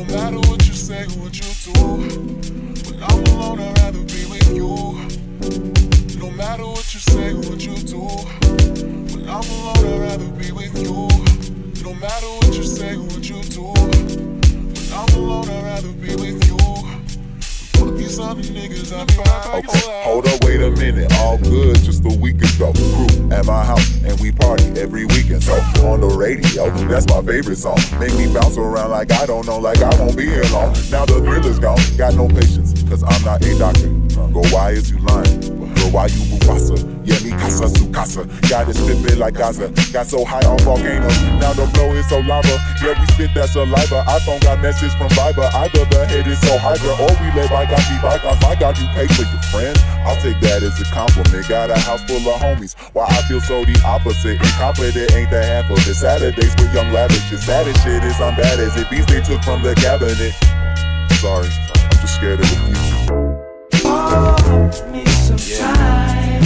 No matter what you say, what you do, when I'm alone, I'd rather be with you. No matter what you say, what you do, when I'm alone, I'd rather be with you. No matter what you say, what you do, when I'm alone, I'd rather be with you. Fuck these other niggas, I be right back. Okay, hold up, wait a minute, all good, just a week ago. Crew at my house, and we party every weekend. So on the radio, that's my favorite song. Make me bounce around like I don't know, like I won't be here long. Now the thrill is gone, got no patience, cause I'm not a doctor. Go, why is you lying? Girl, why you Mufasa? Yeah, me casa su casa. Got it spit like Gaza. Got so high on volcanoes, now the flow is so lava. Yeah, we spit that saliva. iPhone got message from Viber. Either the head is so hydra, or we let bygones be bygones. My God, you pay for your friends. I'll take that as a compliment. Got a house full of homies. Why I feel so the opposite. Incompetent ain't the half of it. Saturdays with young lavish. The saddest shit is I'm bad as it. Beats they took from the cabinet. Sorry, I'm just scared of the future. Oh, me some time.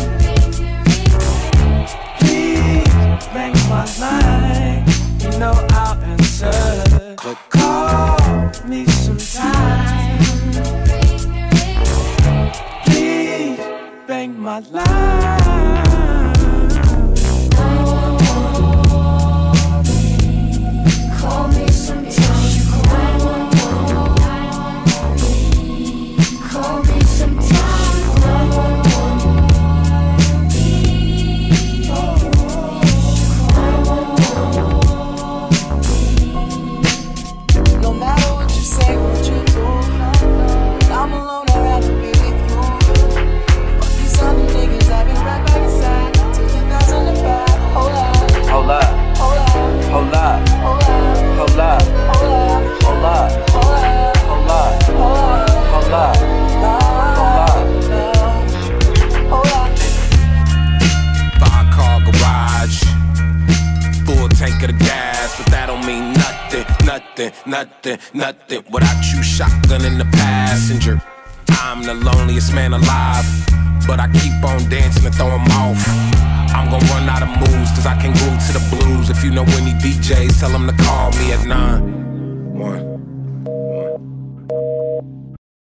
Please bring my line. You know I'll answer. But call me sometime. Please bang my line. Call me sometime. Call me sometime. No matter what you say, what you do, I'm alone, I'd rather be with you. Fuck these other niggas, I be right by your side till 2005. Hold up, Hold up, hold up, hold up, hold up, hold up, hold up, hold up, hold up, hold up, hold up, hold up. Five-car garage, full tank of the gas, but that don't mean nothing, nothing, nothing, nothing. Without you, shotgun in the passenger. I'm the loneliest man alive, but I keep on dancing and throw 'em off. I'm gon' run out of moves, cause I can groove to the blues. If you know any DJs, tell them to call me at 911.